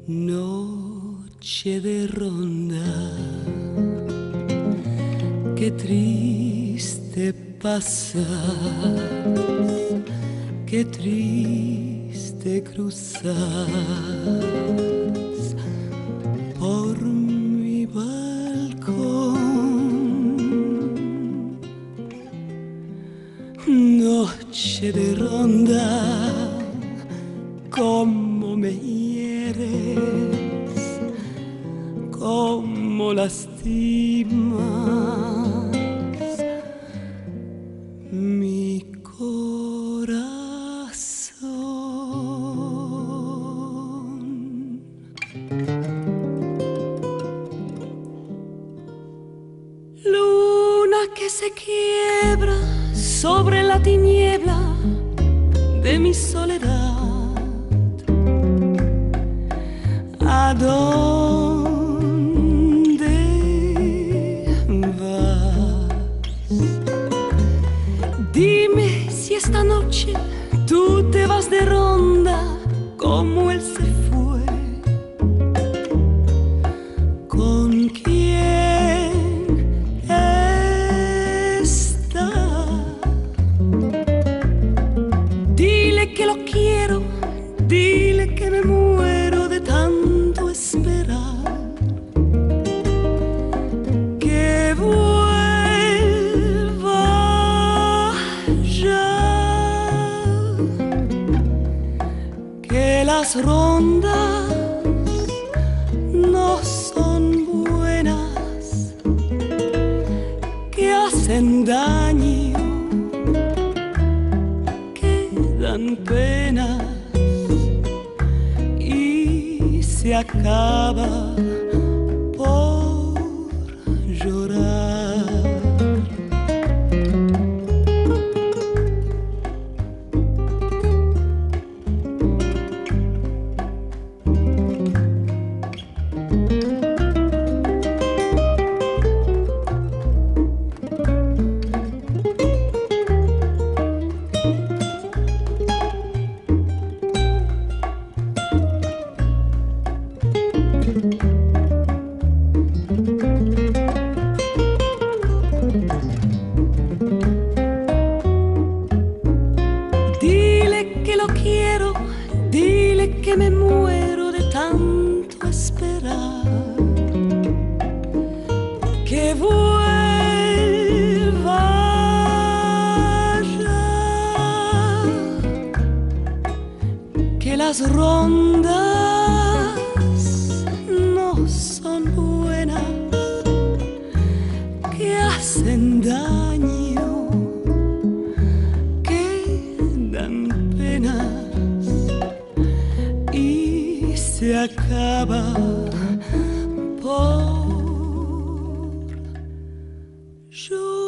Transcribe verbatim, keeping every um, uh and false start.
Noche de ronda, qué triste pasar, qué triste cruzas por mi balcón. Noche de ronda, cómo me hieres, cómo lastimas mi corazón. Luna que se quiebra sobre la tiniebla de mi soledad. ¿A dónde vas? Dime si esta noche tú te vas de ronda como él se fue. ¿Con quién está? Dile que lo quiero, dile que me muero de tanto esperar, que vuelva ya, que las rondas no son buenas, que hacen daño, que dan pena y se acaba por llorar. Dile que me muero de tanto esperar, que vuelva ya, que las rondas no son buenas, que hacen daño, que dan pena y se acaba por llorar.